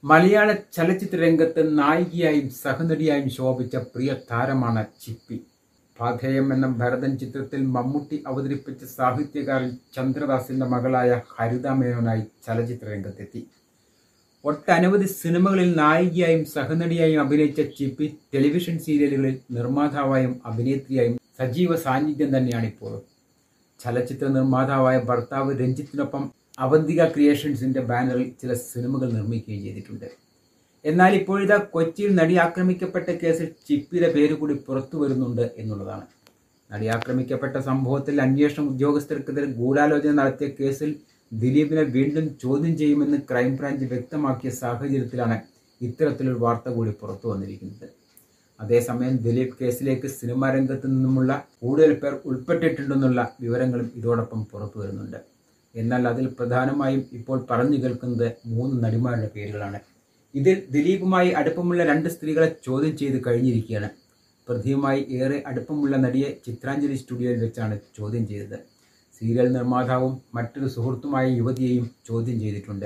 മലയാള ചലച്ചിത്ര രംഗത്ത് നായികയായും സഹനടിയായും ശോഭിച്ച പ്രിയ താരമാണ് ചിപ്പി. പാഥേയം എന്ന ഭരതൻ ചിത്രത്തിൽ മമ്മൂട്ടി അവതരിപ്പിച്ച സാഹിത്യകാരൻ ചന്ദ്രദാസിന്റെ മകളായ ഹരിത മേനോനായി ചലച്ചിത്ര രംഗത്തെത്തി. ഒട്ടനവധി സിനിമകളിൽ നായികയായും സഹനടിയായും അഭിനയിച്ച ചിപ്പി ടെലിവിഷൻ സീരിയലുകളിൽ നിർമ്മാതാവായും അഭിനേത്രിയായും സജീവ സാന്നിധ്യം തന്നെയാണിപ്പോഴും. ചലച്ചിത്ര നിർമ്മാതാവായ ഭർത്താവ് രഞ്ജിത്തിനൊപ്പം അവന്തിക ക്രിയേഷൻസിന്റെ ബാനറിൽ ചില സിനിമകൾ നിർമ്മിക്കുകയും ചെയ്തിട്ടുണ്ട്. എന്നാൽ ഇപ്പോഴിതാ കൊച്ചിയിൽ നടി ആക്രമിക്കപ്പെട്ട കേസിൽ ചിപ്പിയുടെ പേര് കൂടി പുറത്തു വരുന്നുണ്ട് എന്നുള്ളതാണ്. നടി ആക്രമിക്കപ്പെട്ട സംഭവത്തിൽ അന്വേഷണ ഉദ്യോഗസ്ഥർക്കെതിരെ ഗൂഢാലോചന നടത്തിയ കേസിൽ ദിലീപിനെ വീണ്ടും ചോദ്യം ചെയ്യുമെന്ന് ക്രൈംബ്രാഞ്ച് വ്യക്തമാക്കിയ സാഹചര്യത്തിലാണ് ഇത്തരത്തിലൊരു വാർത്ത കൂടി പുറത്തു വന്നിരിക്കുന്നത്. അതേസമയം ദിലീപ് കേസിലേക്ക് സിനിമാ രംഗത്ത് നിന്നുമുള്ള കൂടുതൽ പേർ ഉൾപ്പെട്ടിട്ടുണ്ടെന്നുള്ള വിവരങ്ങളും ഇതോടൊപ്പം പുറത്തു വരുന്നുണ്ട്. എന്നാൽ അതിൽ പ്രധാനമായും ഇപ്പോൾ പറഞ്ഞു കേൾക്കുന്നത് 3 നടിമാരുടെ പേരുകളാണ്. ഇതിൽ ദിലീപുമായി അടുപ്പമുള്ള 2 സ്ത്രീകളെ ചോദ്യം ചെയ്ത് കഴിഞ്ഞിരിക്കുകയാണ്. പ്രതിയുമായി ഏറെ അടുപ്പമുള്ള നടിയെ ചിത്രാഞ്ജലി സ്റ്റുഡിയോയിൽ വെച്ചാണ് ചോദ്യം ചെയ്തത്. സീരിയൽ നിർമ്മാതാവും മറ്റൊരു സുഹൃത്തുമായ യുവതിയെയും ചോദ്യം ചെയ്തിട്ടുണ്ട്.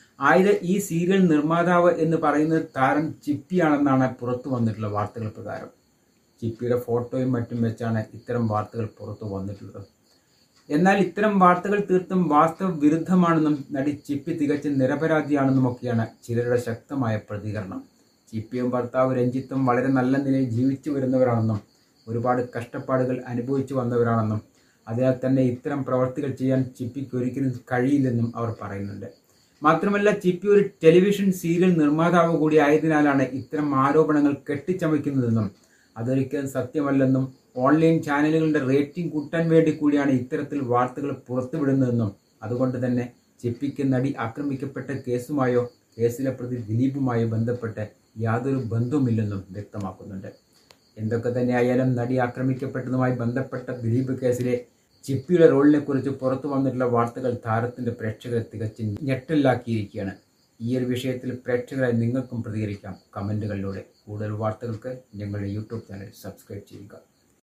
ഈ സീരിയൽ നിർമ്മാതാവ് എന്ന് പറയുന്നത് താരം ചിപ്പിയാണെന്നാണ് പുറത്തു വന്നിട്ടുള്ള വാർത്തകൾ പ്രകാരം. ചിപ്പിയുടെ ഫോട്ടോയും മറ്റും വെച്ചാണ് ഇത്തരം വാർത്തകൾ പുറത്തു വന്നിട്ടുള്ളത്. എന്നാൽ ഇത്തരം വാർത്തകൾ തീർത്തും വാസ്തവ വിരുദ്ധമാണെന്നും നടി ചിപ്പി തികച്ചും നിരപരാധിയാണെന്നുമൊക്കെയാണ് ചിലരുടെ ശക്തമായ പ്രതികരണം. ചിപ്പിയും ഭർത്താവ് രഞ്ജിത്തും വളരെ നല്ല നിലയിൽ ജീവിച്ചു വരുന്നവരാണെന്നും ഒരുപാട് കഷ്ടപ്പാടുകൾ അനുഭവിച്ചു വന്നവരാണെന്നും അതിനാൽ തന്നെ ഇത്തരം പ്രവർത്തികൾ ചെയ്യാൻ ചിപ്പിക്ക് ഒരിക്കലും കഴിയില്ലെന്നും അവർ പറയുന്നുണ്ട്. മാത്രമല്ല ചിപ്പി ഒരു ടെലിവിഷൻ സീരിയൽ നിർമ്മാതാവ് കൂടി ആയതിനാലാണ് ഇത്തരം ആരോപണങ്ങൾ കെട്ടിച്ചമയ്ക്കുന്നതെന്നും അതൊരിക്കലും സത്യമല്ലെന്നും ഓൺലൈൻ ചാനലുകളുടെ റേറ്റിംഗ് കൂട്ടാൻ വേണ്ടി കൂടിയാണ് ഇത്തരത്തിൽ വാർത്തകൾ പുറത്തുവിടുന്നതെന്നും അതുകൊണ്ട് തന്നെ ചിപ്പിക്ക് നടി ആക്രമിക്കപ്പെട്ട കേസുമായോ കേസിലെ പ്രതി ദിലീപുമായോ ബന്ധപ്പെട്ട് യാതൊരു ബന്ധവുമില്ലെന്നും വ്യക്തമാക്കുന്നുണ്ട്. എന്തൊക്കെ തന്നെയായാലും നടി ആക്രമിക്കപ്പെട്ടതുമായി ബന്ധപ്പെട്ട ദിലീപ് കേസിലെ ചിപ്പിയുടെ റോളിനെ കുറിച്ച് പുറത്തു വന്നിട്ടുള്ള വാർത്തകൾ താരത്തിന്റെ പ്രേക്ഷകരെ തികച്ചും ഞെട്ടലാക്കിയിരിക്കുകയാണ്. ഈ ഒരു വിഷയത്തിൽ പ്രേക്ഷകരായി നിങ്ങൾക്കും പ്രതികരിക്കാം കമന്റുകളിലൂടെ. കൂടുതൽ വാർത്തകൾക്ക് ഞങ്ങളുടെ യൂട്യൂബ് ചാനൽ സബ്സ്ക്രൈബ് ചെയ്യുക.